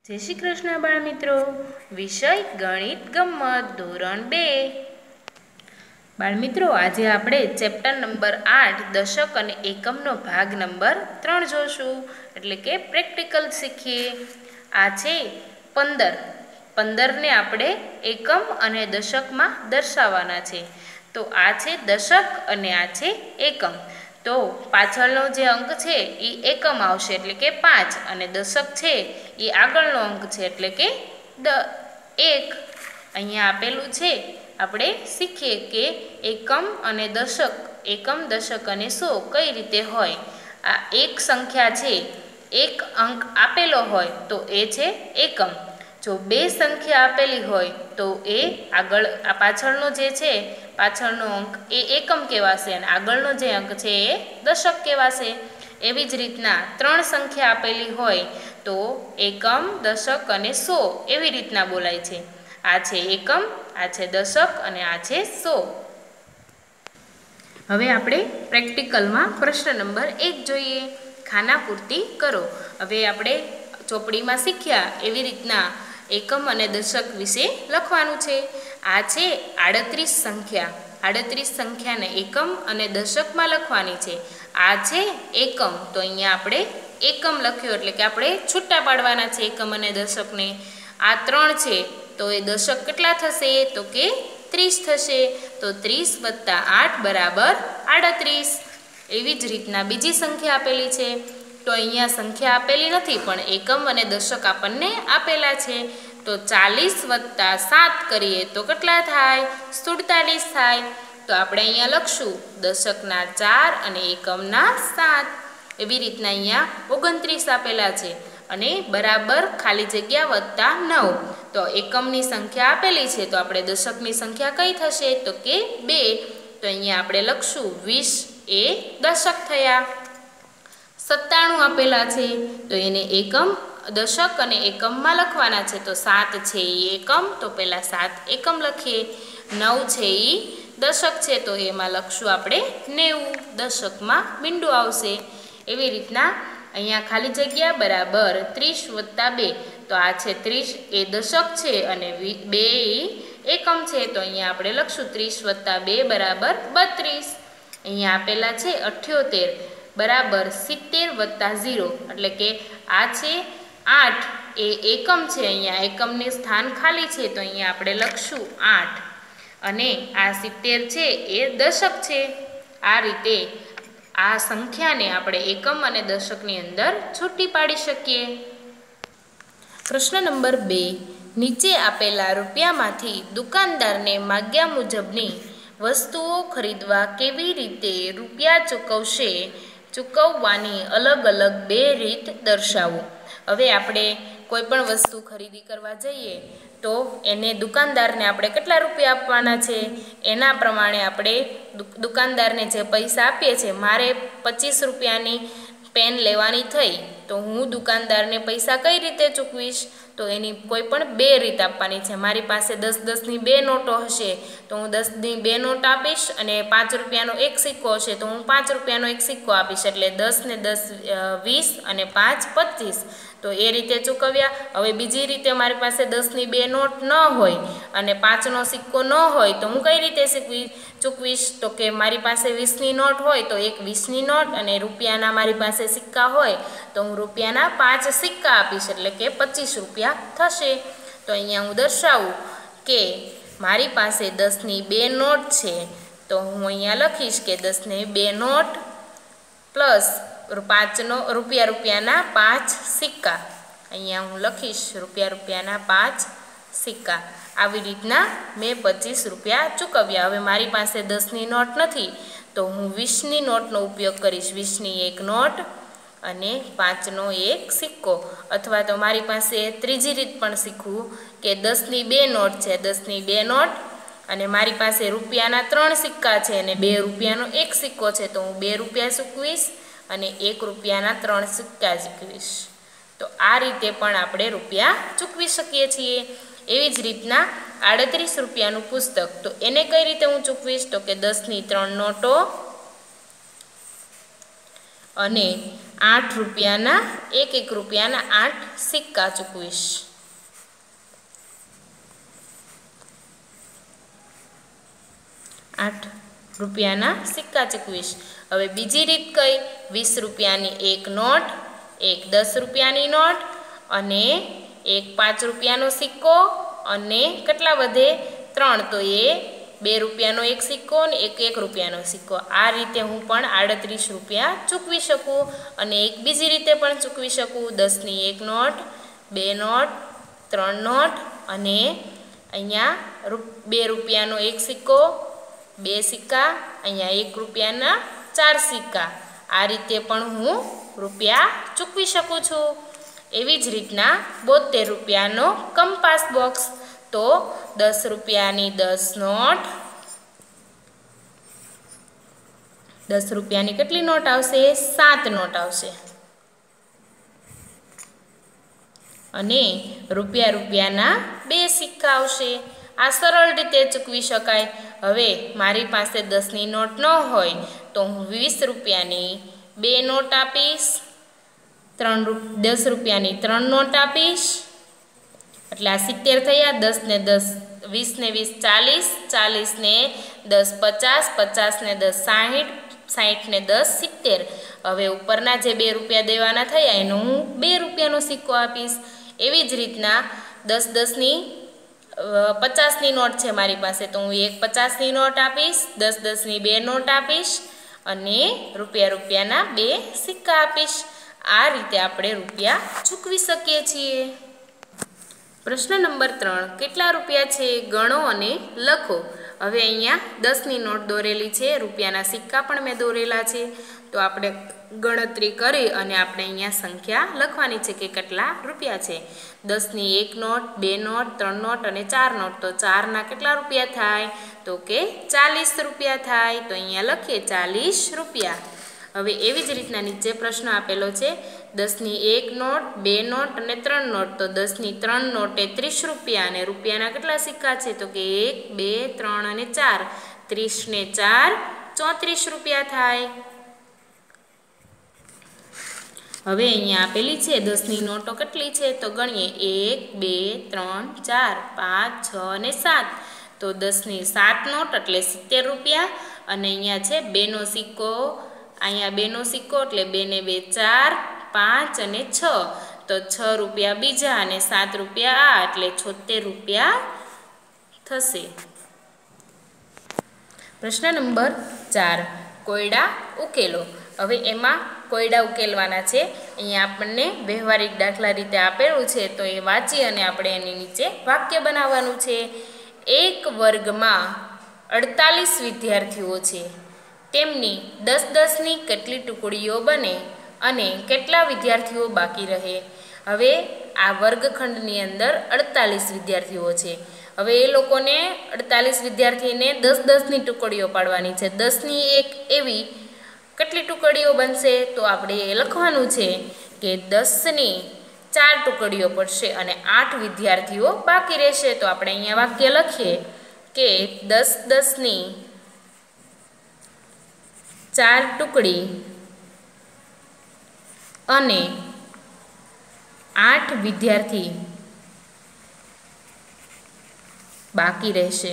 જય શ્રી કૃષ્ણ બાળ મિત્રો, વિષય ગણિત ગમ્મત ધોરણ 2. બાળ મિત્રો, આજે આપણે ચેપ્ટર નંબર 8 દશક અને એકમનો ભાગ નંબર 3 જોશું, એટલે કે પ્રેક્ટિકલ શીખીએ. આ છે 15. 15ને આપણે એકમ અને દશકમાં દર્શાવવાના છે. તો આ છે દશક અને આ છે એકમ. તો પાછળનો જે અંક છે એ એકમ આવશે એટલે કે 5, અને દશક છે એ આગળનો અંક છે એટલે કે 1. અહીંયા આપેલું છે, આપણે શીખીએ કે એકમ અને દશક, એકમ દશક અને 100 કઈ રીતે હોય. આ એક સંખ્યા છે, એક અંક આપેલો હોય તો એ છે એકમ. જો બે સંખ્યા આપેલી હોય તો એ આગળ આ પાછળનો જે છે, પાછળનો અંક એ એકમ કહેવાશે અને આગળનો જે અંક છે એ દશક કહેવાશે. એવી જ રીતના 3 સંખ્યા આપેલી હોય તો એકમ, દશક અને 100 એવી રીતના બોલાય છે. આ છે એકમ, આ છે દશક અને આ છે 100. હવે આપણે પ્રેક્ટિકલમાં પ્રશ્ન નંબર 1 જોઈએ. ખાના પૂર્તિ કરો. હવે આપણે ચોપડીમાં શીખ્યા એવી રીતના એકમ અને દશક વિશે લખવાનું છે. આ છે 38 સંખ્યા. 38 સંખ્યાને એકમ અને દશકમાં લખવાની છે. આ છે એકમ, તો અહીંયા આપણે એકમ લખ્યો એટલે કે આપણે છૂટા પાડવાના છે એકમ અને દશકને. આ 3 છે તો એ દશક કેટલા થશે તો કે 30 થશે. તો 30 + 8 બરાબર 38. એવી જ રીતના બીજી સંખ્યા આપેલી છે, તો અહીંયા સંખ્યા આપેલી નથી પણ એકમ અને દશક આપણને આપેલા છે. તો 40 + 7 કરીએ તો કેટલા થાય 47 થાય. તો આપણે અહીંયા લખશું દશકના 4 અને એકમના 7. એવી રીતના અહીંયા 29 આપેલા છે અને બરાબર ખાલી જગ્યા +9. તો એકમની સંખ્યા આપેલી છે તો આપણે દશકની સંખ્યા કઈ થશે તો કે 2. તો અહીંયા આપણે લખશું 20 એ દશક થયા. 97 આપેલા છે તો એને એકમ, દશક અને એકમમાં લખવાના છે. તો 7 છે એ એકમ, તો પહેલાં 7 એકમ લખીએ. 9 છે એ દશક છે તો એમાં લખશું આપણે 90, દશકમાં મીંડું આવશે. એવી રીતના અહીંયા ખાલી જગ્યા બરાબર 30 + 2. તો આ છે 30 એ દશક છે અને 2 એ એકમ છે. તો અહીંયા આપણે લખશું 30 + 2 બરાબર 32. અહીંયા આપેલા છે 78 બરાબર 70 + 0, એટલે કે આ છે 8 એ એકમ છે. અહીંયા એકમનું સ્થાન ખાલી છે તો અહીંયા આપણે લખશું 8, અને આ 70 છે એ દશક છે. આ રીતે આ સંખ્યાને આપણે એકમ અને દશકની અંદર છૂટી પાડી શકીએ. પ્રશ્ન નંબર 2. નીચે આપેલા રૂપિયામાંથી દુકાનદારને માગ્યા મુજબની વસ્તુઓ ખરીદવા કેવી રીતે રૂપિયા ચૂકવશે, ચૂકવવાની અલગ અલગ 2 રીત દર્શાવો. હવે આપણે કોઈ પણ વસ્તુ ખરીદી કરવા જઈએ તો એને દુકાનદારને આપણે કેટલા રૂપિયા આપવાના છે એના પ્રમાણે આપણે દુકાનદારને જે પૈસા આપીએ છીએ. મારે 25 રૂપિયાની પેન લેવાની થઈ તો હું દુકાનદારને પૈસા કઈ રીતે ચૂકવીશ તો એની કોઈ પણ 2 રીત આપવાની છે. મારી પાસે 10-10ની 2 નોટો હશે તો હું 10ની 2 નોટ આપીશ, અને 5 રૂપિયાનો એક સિક્કો હશે તો હું 5 રૂપિયાનો એક સિક્કો આપીશ. એટલે 10 ને 10 20 અને 5 25. તો એ રીતે ચૂકવ્યા. હવે બીજી રીતે મારી પાસે 10ની 2 નોટ ન હોય અને 5નો સિક્કો ન હોય તો હું કઈ રીતે ચૂકવીશ તો કે મારી પાસે 20ની નોટ હોય તો એક 20ની નોટ, અને રૂપિયાના મારી પાસે સિક્કા હોય તો હું રૂપિયાના 5 સિક્કા આપીશ, એટલે કે 25 રૂપિયા થશે. તો અહીંયા હું દર્શાવું કે મારી પાસે 10ની 2 નોટ છે તો હું અહીંયા લખીશ કે 10ની 2 નોટ પ્લસ રૂપિયાના 5 સિક્કા. અહીંયા હું લખીશ રૂપિયાના 5 સિક્કા. આવી રીતના મેં 25 રૂપિયા ચૂકવ્યા. હવે મારી પાસે 10ની નોટ નથી તો હું 20ની નોટનો ઉપયોગ કરીશ. 20ની એક નોટ અને 5નો એક સિક્કો. અથવા તો મારી પાસે ત્રીજી રીત પણ શીખવું કે 10ની 2 નોટ છે, 10ની 2 નોટ અને મારી પાસે રૂપિયાના 3 સિક્કા છે અને 2 રૂપિયાનો એક સિક્કો છે તો હું 2 રૂપિયા ચૂકવીશ અને 1 રૂપિયાના 3 સિક્કા ચૂકવીશ. તો આ રીતે પણ આપણે રૂપિયા ચૂકવી શકીએ છીએ. એવી જ રીતના 38 રૂપિયાનું પુસ્તક, તો એને કઈ રીતે હું ચૂકવીશ તો કે 10ની 3 નોટો અને 8 રૂપિયાના 1 રૂપિયાના 8 સિક્કા ચૂકવીશ. 8 રૂપિયાના સિક્કા ચૂકવીશ. હવે બીજી રીત કઈ? 20 રૂપિયાની એક નોટ, એક 10 રૂપિયાની નોટ અને એક 5 રૂપિયાનો સિક્કો અને કેટલા વધે? 3. તો એ 2 રૂપિયાનો એક સિક્કો અને એક 1 રૂપિયાનો સિક્કો. આ રીતે હું પણ 38 રૂપિયા ચૂકવી શકું. અને એક બીજી રીતે પણ ચૂકવી શકું. 10ની એક નોટ, 2 નોટ, 3 નોટ અને અહીંયા 2 રૂપિયાનો એક સિક્કો, 2 સિક્કા, અહીંયા 1 રૂપિયાના 4 સિક્કા. આ રીતે પણ હું રૂપિયા ચૂકવી શકું છું. એવી જ રીતના 72 રૂપિયાનો કંપાસ બોક્સ. તો 10 રૂપિયાની 10 નોટ, 10 રૂપિયાની કેટલી નોટ આવશે? 7 નોટ આવશે. અને રૂપિયાના 2 સિક્કા આવશે. આ સરળ રીતે ચૂકવી શકાય. હવે મારી પાસે 10ની નોટ ન હોય તો હું 20 રૂપિયાની 2 નોટ આપીશ, 10 રૂપિયાની 3 નોટ આપીશ. એટલે આ 70 થયા. 10 ને 10, 20 ને 20 40, 40 ને 10 50, 50 ને 10 60, 60 ને 10 70. હવે ઉપરના જે 2 રૂપિયા દેવાના થયા એનો હું 2 રૂપિયાનો સિક્કો આપીશ. એવી જ રીતના 10 10ની 50ની નોટ છે મારી પાસે તો હું એક 50ની નોટ આપીશ, 10 10ની 2 નોટ આપીશ અને રૂપિયાના 2 સિક્કા આપીશ. આ રીતે આપણે રૂપિયા ચૂકવી શકીએ છીએ. પ્રશ્ન નંબર 3. કેટલા રૂપિયા છે? ગણો અને લખો. હવે અહીંયા 10ની નોટ દોરેલી છે, રૂપિયાના સિક્કા પણ મેં દોરેલા છે. તો આપણે ગણતરી કરી અને આપણે અહીંયા સંખ્યા લખવાની છે કે કેટલા રૂપિયા છે. 10ની 1 નોટ, 2 નોટ, 3 નોટ અને 4 નોટ. તો 4ના કેટલા રૂપિયા થાય? તો કે 40 રૂપિયા થાય. તો અહીંયા લખીએ 40 રૂપિયા. હવે એવી જ રીતના નીચે પ્રશ્ન આપેલો છે. 10ની 1 નોટ, 2 નોટ અને 3 નોટ. તો 10ની 3 નોટ એ 30 રૂપિયા અને રૂપિયાના કેટલા સિક્કા છે? તો કે 1 2 3 અને 4. 30 ને 4 34 રૂપિયા થાય. હવે અહીંયા આપેલી છે 10ની નોટો કેટલી છે? તો ગણીએ 1 2 3 4 5 6 અને 7. તો 10ની 7 નોટ એટલે 70 રૂપિયા અને અહીંયા છે 2નો સિક્કો, અહીંયા 2નો સિક્કો એટલે 2 ને 2 4 5 અને 6. તો 6 રૂપિયા બીજા અને 7 રૂપિયા આ એટલે 76 રૂપિયા થશે. પ્રશ્ન નંબર 4. કોયડા ઉકેલો. હવે એમાં કોયડા ઉકેલવાના છે. અહીંયા આપણને વ્યવહારિક દાખલા રીતે આપેલું છે તો એ વાંચી અને આપણે એની નીચે વાક્ય બનાવવાનું છે. એક વર્ગમાં 48 વિદ્યાર્થીઓ છે. તેમની 10-10ની કેટલી ટુકડીઓ બને અને કેટલા વિદ્યાર્થીઓ બાકી રહે? હવે આ વર્ગખંડની અંદર 48 વિદ્યાર્થીઓ છે. હવે એ લોકોને 48 વિદ્યાર્થીને 10-10ની ટુકડીઓ પાડવાની છે. 10ની એક એવી કેટલી ટુકડીઓ બનશે? તો આપણે એ લખવાનું છે કે 10ની 4 ટુકડીઓ પડશે અને 8 વિદ્યાર્થીઓ બાકી રહેશે. તો આપણે અહીંયા વાક્ય લખીએ કે 10-10ની 4 ટુકડી અને 8 વિદ્યાર્થી બાકી રહેશે.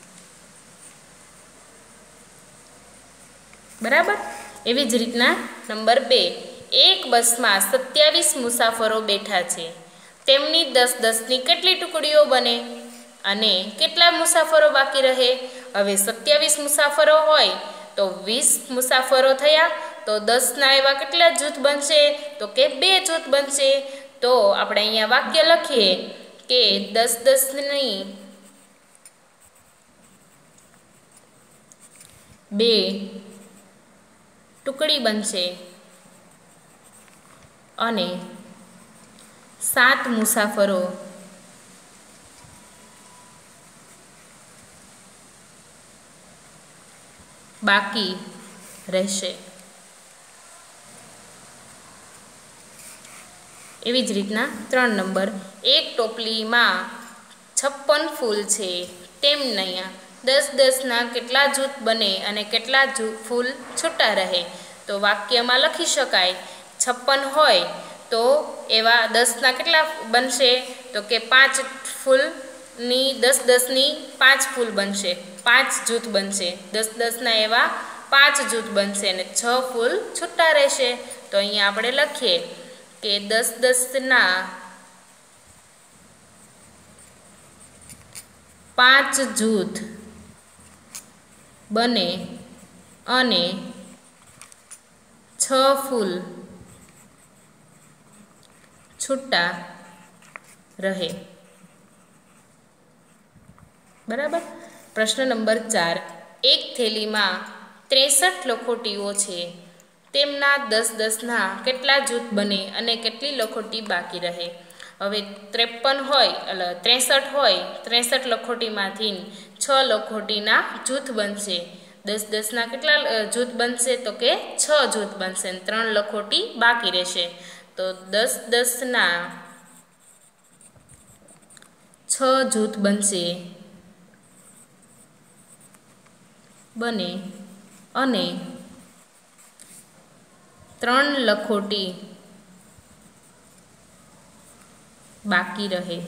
બરાબર. એવી જ રીતના નંબર 2. એક બસમાં 27 મુસાફરો બેઠા છે. તેમની 10-10ની કેટલી ટુકડીઓ બને અને કેટલા મુસાફરો બાકી રહે? હવે 27 મુસાફરો હોય તો 20 મુસાફરો થયા. તો 10ના એવા કેટલા જૂથ બનશે? તો કે 2 જૂથ બનશે. તો આપણે અહીંયા વાક્ય લખીએ કે 10-10ની 2 ટુકડી બનશે અને 7 મુસાફરો બાકી રહેશે. એવી જ રીતના 3 નંબર. એક ટોપલીમાં 56 ફૂલ છે. તેમના 10-10ના કેટલા જૂથ બને અને કેટલા ફૂલ છૂટા રહે? તો વાક્યમાં લખી શકાય 56 હોય તો એવા 10ના કેટલા બનશે? તો કે 5 ફૂલની 10 10ની 5 ફૂલ બનશે, 5 જૂથ બનશે. 10 10ના એવા 5 જૂથ બનશે અને 6 ફૂલ છૂટા રહેશે. તો અહીંયા આપણે લખીએ કે 10 10ના 5 જૂથ બને અને 6 ફૂલ છૂટા રહે. બરાબર. પ્રશ્ન નંબર 4. એક થેલીમાં 63 લખોટીઓ છે. તેમના 10 10ના કેટલા જૂથ બને અને કેટલી લખોટી બાકી રહે? હવે 53 હોય એટલે 63 હોય, 63 લખોટીમાંથી 6 લખોટીના જૂથ બનશે. 10 10ના કેટલા જૂથ બનશે? તો કે 6 જૂથ બનશે અને 3 લખોટી બાકી રહેશે. તો 10 10ના 6 જૂથ બને અને 3 લખોટી બાકી રહે.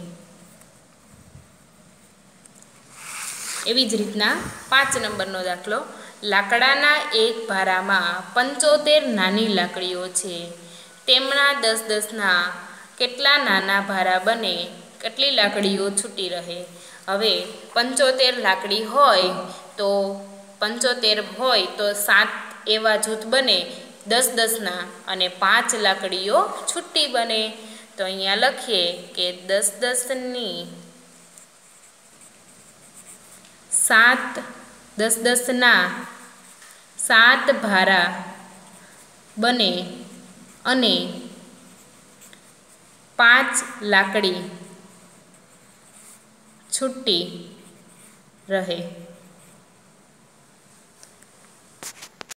એવી જ રીતના 5 નંબરનો દાખલો. લાકડાના એક ભારામાં 75 નાની લાકડીઓ છે. તેમના 10 10ના કેટલા નાના ભારા બને, કેટલી લાકડીઓ છૂટી રહે? હવે 75 લાકડી હોય તો 75 હોય તો 7 એવા જૂથ બને 10 10ના અને 5 લાકડીઓ છૂટી બને. તો અહીંયા લખીએ કે 10 10ની 7 10 10ના 7 ભારા બને અને 5 લાકડી છૂટી રહે.